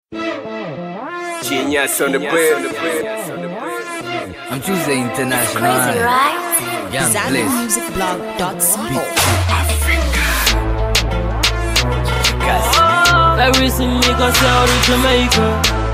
Genius on the bread. I'm Tuesday International. Crazy, right? Young Bliss. ZanMusicBlog.co. Very soon we go sail to Jamaica.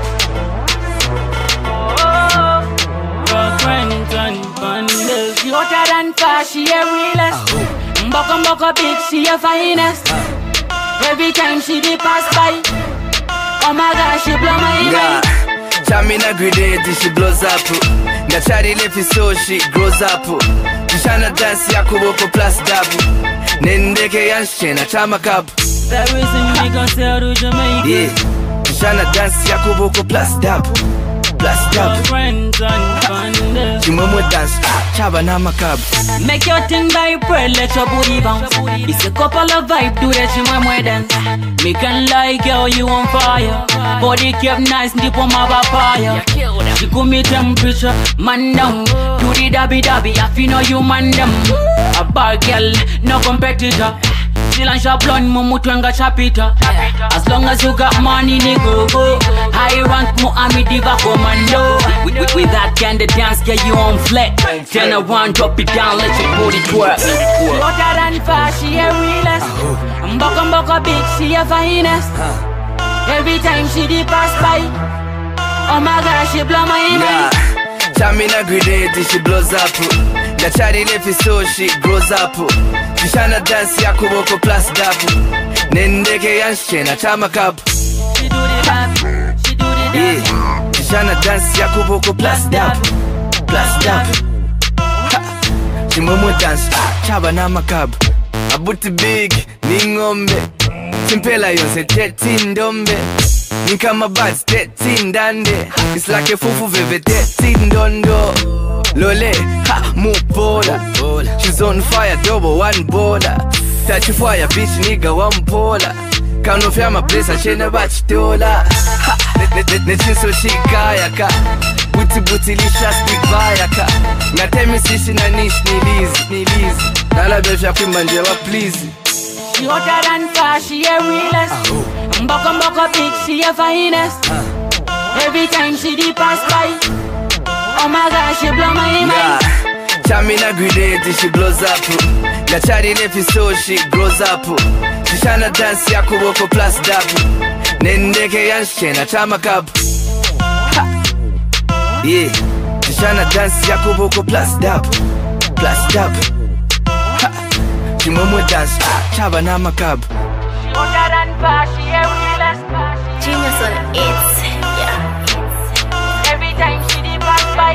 Rock Renton, Bandes. She hotter than fast, she a realest. Mbaka big, she a finest. Every time she be pass by, oh my gosh, she blow my mind. Chamina grenade, she blows up. Ngachari lefi so she grows up. Kishana dance ya kuboko plus double. Nendeke yanshena chama kabu. Very soon we go sail to Jamaica. Yeah, Kishana dance ya kuboko plus double. Plus double. Rock Renton, Bandes. Chimomo dance, chaba na makabu. Make your thing vibrate, let your booty bounce. It's a couple of vibe, do that chimamwe dance. Me can like girl, you on fire. Body kept nice, deep on my papaya. She cool me temperature, man down. Do the dabby, I feel no you man down. A bad girl, no competitor. She and she blonde, mumu twenga chapita. As long as you got money, nigga, go. High rank, mo ami diva commando. With that kind of dance, get you on flat. Turn around, drop it down, let your booty twerk. She hotter than fast, she a realest. Mbaka big, she a finest. Every time she did pass by, oh my gosh, she blow my mind. Chamina grenade, she blows up. Ngachari lefi so she grows up. Kishana dance ya kuboko plus double. Nendeke yanshena chama kabu. She do the dab, she do the Yeah, dab. Kishana dance ya kuboko plus double. Plus double. Chimomo dance, chaba na makabu. Abuti big, ningombe. Chimpela yonse 13 ndombe. Nikama bads 13 dande. It's like a fufu veve 13 dondo. Lole, ha, mupola. She's on fire, double one border. Touch fire, bitch, nigga, one polar. Count of my place, I chain a batch dola. Nechin so she kayaka. Buti lisha stick bayaka. Ngatemi sisi na nish nilizi. Nala beja kumbanje wa please. She hotter than fast, she a realest. Mbaka big, she a finest. Every time she did pass by, oh my gosh, she blow my mind. Chamina grenade, she blows up. Ngachari lefi so she grows up. Kishana dance ya kuboko plus double. Nendeke yanshena chama kabu. Yeah, Kishana dance ya kuboko plus double. Plus double. Chimomo dance, chaba na makabu. She hotter than fast, she a realest. Genius on it. Yeah. Every time she did pass by.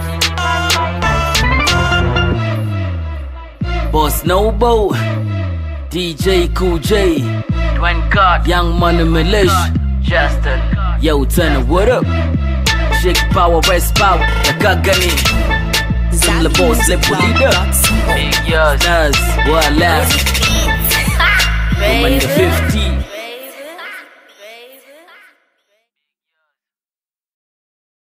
Boss Noble, DJ Cool J, Dwayne God, Young Money Militia, Justin, yo Turner, what up? Shake power, West power, Yakagani, Simla Boss, Lepo Leader, Nas, what last? Woman the 15.